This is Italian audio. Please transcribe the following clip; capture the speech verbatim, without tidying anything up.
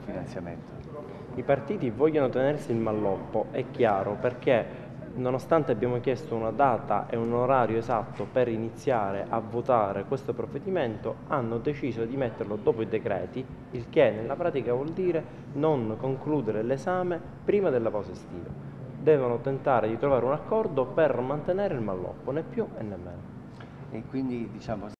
finanziamento? I partiti vogliono tenersi il malloppo, è chiaro, perché nonostante abbiamo chiesto una data e un orario esatto per iniziare a votare questo provvedimento, hanno deciso di metterlo dopo i decreti, il che nella pratica vuol dire non concludere l'esame prima della pausa estiva. Devono tentare di trovare un accordo per mantenere il malloppo, né più e né meno. E quindi, diciamo,